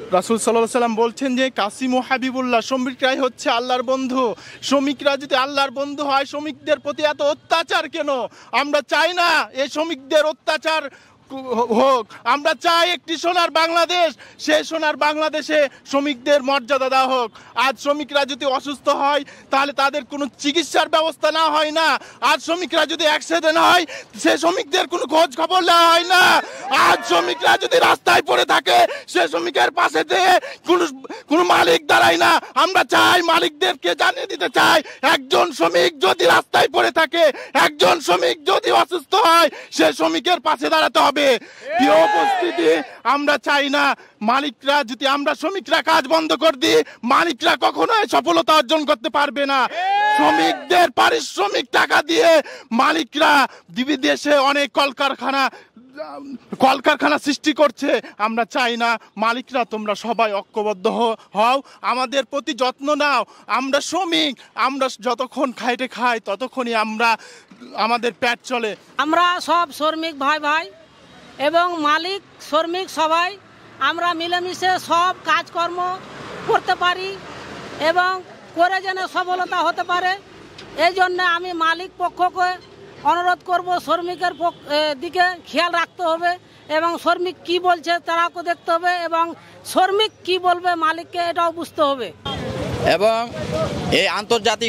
রাসূল সাল্লাল্লাহু আলাইহি সাল্লাম বলছেন যে কাসিম ও হাবিবুল্লাহ, শ্রমিকরাই হচ্ছে আল্লাহর বন্ধু। শ্রমিকরা যদি আল্লাহর বন্ধু হয়, শ্রমিকদের প্রতি এত অত্যাচার কেন? আমরা চাই না এই শ্রমিকদের অত্যাচার হোক। আমরা চাই একটি সোনার বাংলাদেশ, সেই সোনার বাংলাদেশে শ্রমিকদের মর্যাদা দেওয়া হোক। আজ শ্রমিকরা যদি অসুস্থ হয় তাহলে তাদের কোনো চিকিৎসার ব্যবস্থা না হয় না। আজ শ্রমিকরা যদি অ্যাক্সিডেন্ট হয় সে শ্রমিকদের কোনো খোঁজ খবর নেওয়া হয় না। আজ শ্রমিকরা যদি রাস্তায় পড়ে থাকে সে শ্রমিকের পাশে দিয়ে কোনো মালিক দাঁড়ায় না। আমরা চাই, মালিকদেরকে জানিয়ে দিতে চাই, একজন শ্রমিক যদি রাস্তায় পড়ে থাকে, একজন শ্রমিক যদি অসুস্থ হয়, সে শ্রমিকের পাশে দাঁড়াতে হবে। প্রিয় উপস্থিতি, আমরা চাই না মালিকরা যদি, আমরা শ্রমিকরা কাজ বন্ধ করে দিই, মালিকরা কখনোই সফলতা অর্জন করতে পারবে না। শ্রমিকদের পারিশ্রমিক টাকা দিয়ে মালিকরা বিদেশে অনেক কলকারখানা সৃষ্টি করছে। আমরা চাই না। মালিকরা তোমরা সবাই ঐক্যবদ্ধ হও, আমাদের প্রতি যত্ন নাও। আমরা শ্রমিক, আমরা যতক্ষণ খাইতে খাই ততক্ষণই আমাদের পেট চলে। আমরা সব শ্রমিক ভাই ভাই এবং মালিক শ্রমিক সবাই আমরা মিলেমিশে সব কাজকর্ম করতে পারি এবং করে যেন সফলতা হতে পারে। এই জন্য আমি মালিক পক্ষকে অনুরোধ করব, শ্রমিকের দিকে খেয়াল রাখতে হবে এবং শ্রমিক কি বলছে তারাকে দেখতে হবে এবং শ্রমিক কি বলবে মালিককে এটাও বুঝতে হবে। এবং এই আন্তর্জাতিক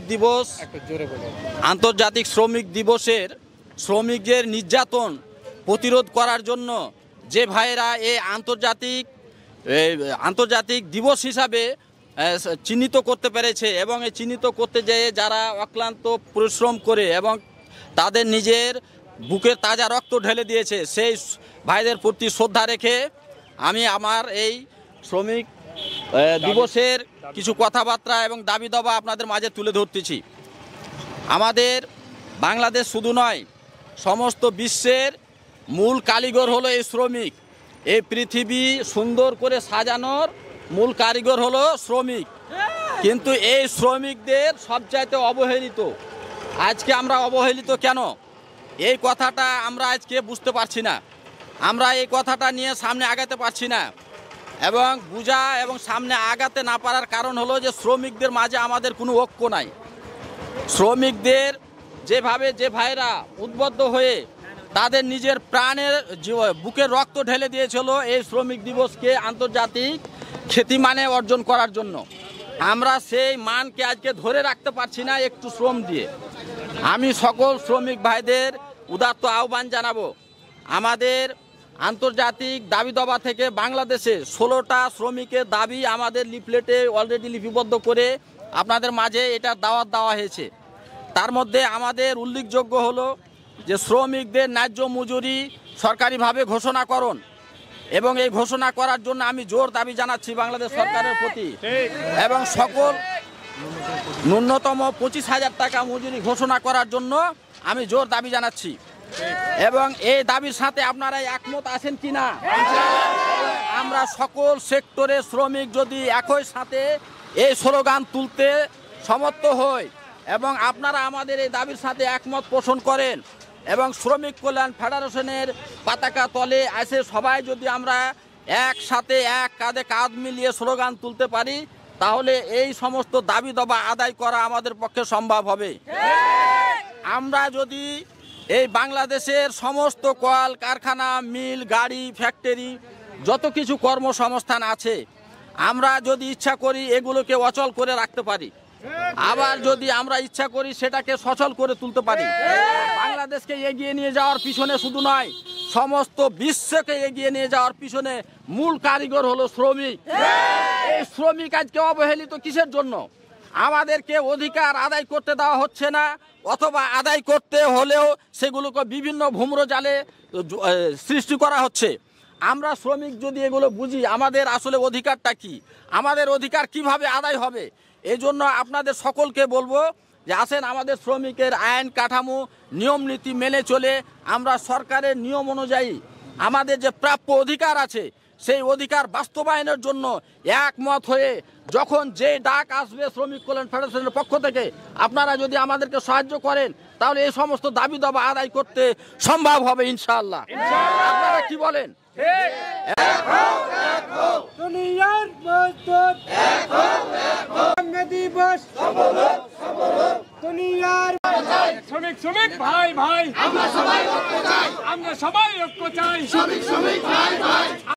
শ্রমিক দিবসের শ্রমিকদের নির্যাতন প্রতিরোধ করার জন্য যে ভাইয়েরা এই আন্তর্জাতিক দিবস হিসাবে চিহ্নিত করতে পেরেছে এবং এই চিহ্নিত করতে যেয়ে যারা অক্লান্ত পরিশ্রম করে এবং তাদের নিজের বুকের তাজা রক্ত ঢেলে দিয়েছে, সেই ভাইদের প্রতি শ্রদ্ধা রেখে আমি আমার এই শ্রমিক দিবসের কিছু কথাবার্তা এবং দাবি দাবা আপনাদের মাঝে তুলে ধরতেছি। আমাদের বাংলাদেশ শুধু নয়, সমস্ত বিশ্বের মূল কারিগর হলো এই শ্রমিক। এই পৃথিবী সুন্দর করে সাজানোর মূল কারিগর হলো শ্রমিক, কিন্তু এই শ্রমিকদের সবচাইতে অবহেলিত। আজকে আমরা অবহেলিত কেন, এই কথাটা আমরা আজকে বুঝতে পারছি না। আমরা এই কথাটা নিয়ে সামনে আগাতে পারছি না এবং বুঝা এবং সামনে আগাতে না পারার কারণ হলো যে শ্রমিকদের মাঝে আমাদের কোনো ঐক্য নাই। শ্রমিকদের যেভাবে যে ভাইরা উদ্বুদ্ধ হয়ে তাদের নিজের প্রাণের বুকের রক্ত ঢেলে দিয়েছিল এই শ্রমিক দিবসকে আন্তর্জাতিক খ্যাতিমানে অর্জন করার জন্য, আমরা সেই মানকে আজকে ধরে রাখতে পারছি না একটু শ্রম দিয়ে। আমি সকল শ্রমিক ভাইদের উদাত্ত আহ্বান জানাবো, আমাদের আন্তর্জাতিক দাবি দাবা থেকে বাংলাদেশে 16টা শ্রমিকের দাবি আমাদের লিফলেটে অলরেডি লিপিবদ্ধ করে আপনাদের মাঝে এটা দাওয়াত দেওয়া হয়েছে। তার মধ্যে আমাদের উল্লেখযোগ্য হলো যে শ্রমিকদের ন্যায্য মজুরি সরকারিভাবে ঘোষণাকরণ, এবং এই ঘোষণা করার জন্য আমি জোর দাবি জানাচ্ছি বাংলাদেশ সরকারের প্রতি, এবং সকল ন্যূনতম 25,000 টাকা মজুরি ঘোষণা করার জন্য আমি জোর দাবি জানাচ্ছি। এবং এই দাবির সাথে আপনারা একমত আছেন কি না? আমরা সকল সেক্টরে শ্রমিক যদি একই সাথে এই স্লোগান তুলতে সমর্থ হই এবং আপনারা আমাদের এই দাবির সাথে একমত পোষণ করেন এবং শ্রমিক কল্যাণ ফেডারেশনের পতাকা তলে এসে সবাই যদি আমরা একসাথে এক কাঁধে কাঁধ মিলিয়ে স্লোগান তুলতে পারি, তাহলে এই সমস্ত দাবি দাবা আদায় করা আমাদের পক্ষে সম্ভব হবে। আমরা যদি এই বাংলাদেশের সমস্ত কল কারখানা, মিল, গাড়ি, ফ্যাক্টরি, যত কিছু কর্মসংস্থান আছে, আমরা যদি ইচ্ছা করি এগুলোকে অচল করে রাখতে পারি, আবার যদি আমরা ইচ্ছা করি সেটাকে সচল করে তুলতে পারি। বাংলাদেশকে এগিয়ে নিয়ে যাওয়ার পিছনে শুধু নয়, সমস্ত বিশ্বকে এগিয়ে নিয়ে যাওয়ার পিছনে মূল কারিগর হলো শ্রমিক। এই শ্রমিক আজকে অবহেলিত কিসের জন্য? আমাদেরকে অধিকার আদায় করতে দেওয়া হচ্ছে না, অথবা আদায় করতে হলেও সেগুলোকে বিভিন্ন ভূম্রজালে সৃষ্টি করা হচ্ছে। আমরা শ্রমিক যদি এগুলো বুঝি আমাদের আসলে অধিকারটা কি, আমাদের অধিকার কিভাবে আদায় হবে, এই জন্য আপনাদের সকলকে বলবো যে আসেন আমাদের শ্রমিকের আইন কাঠামো নিয়ম নীতি মেনে চলে আমরা সরকারের নিয়ম অনুযায়ী আমাদের যে প্রাপ্য অধিকার আছে সেই অধিকার বাস্তবায়নের জন্য একমত হয়ে যখন যে ডাক আসবে শ্রমিক কল্যাণ ফেডারেশনের পক্ষ থেকে আপনারা যদি আমাদেরকে সাহায্য করেন, তাহলে এই সমস্ত দাবি দাবা আদায় করতে সম্ভব হবে ইনশাআল্লাহ। আপনারা কি বলেন? শ্রমিক শ্রমিক ভাই ভাই, আমরা সবাই ঐক্য চাই, আমরা সবাই ঐক্য চাই, শ্রমিক শ্রমিক ভাই ভাই।